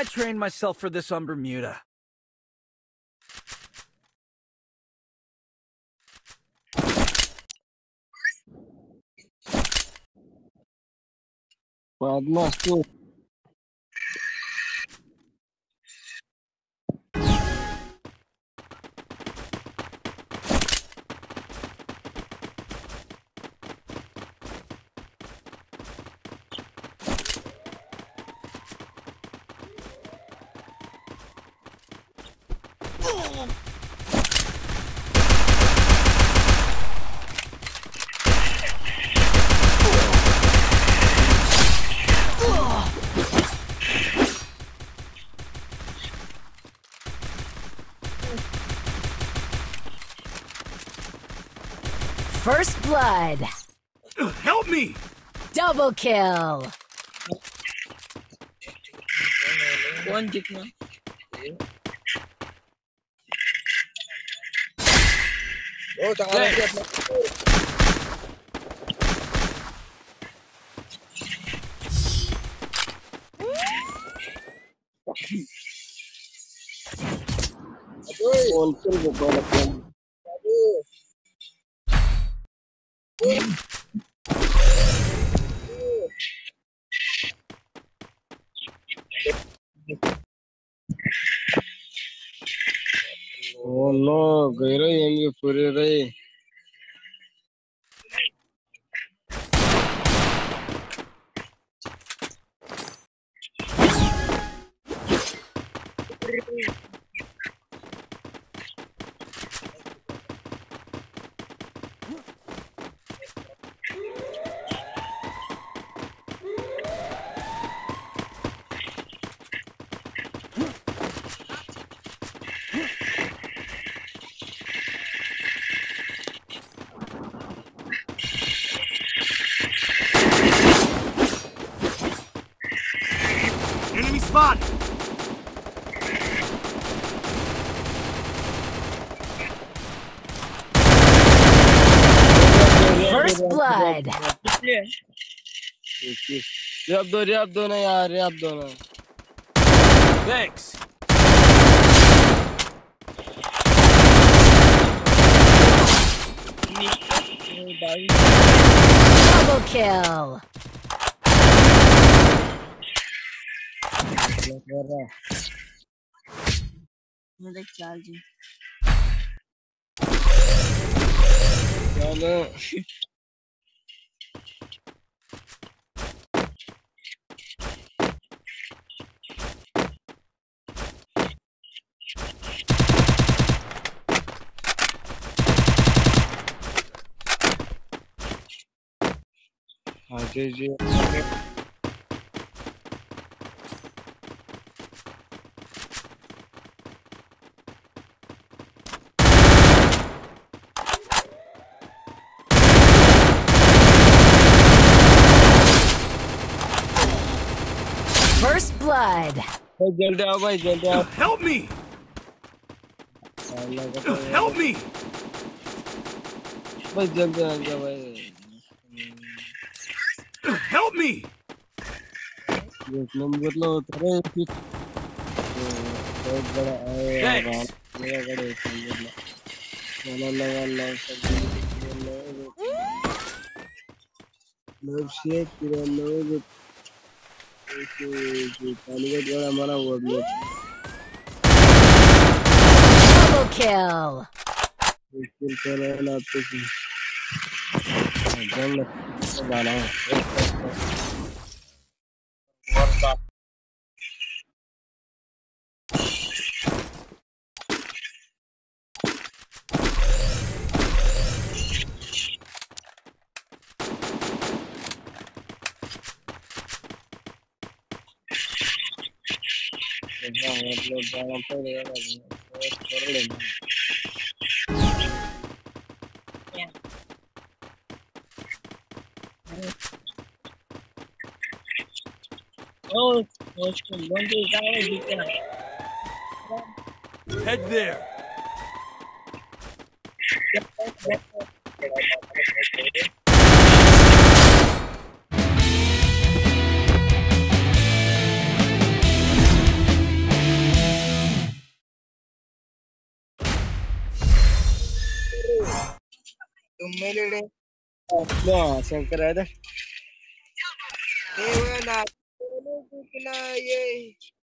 I trained myself for this on Bermuda. First blood. Help me! Double kill. कौन जीतना? Oh Oh no, Garena yang puri rai. Enemy spotted! First blood. Reap do na yaar, reap do na. Thanks. Double kill. मेरे charging चलो हाँ जी First blood. जल्दी आओ भाई जल्दी आओ Help me! Help me! भाई जल्दी आ जाओ भाई Help me! एक नंबर लो तेरे बहुत बड़ा आया Thanks. मेरा बड़ा एक नंबर लो लगा सब लोग शेयर किया लोग तालिबान बड़ा मारा हुआ लोग Double kill. स्कूल चला ना तो जंग जाना मतलब जाना पड़ेगा कर लेना ओ उसको बंदे जाओ जीतना Head there. तुम मेले रे शंकर है ये वो ना कितना ये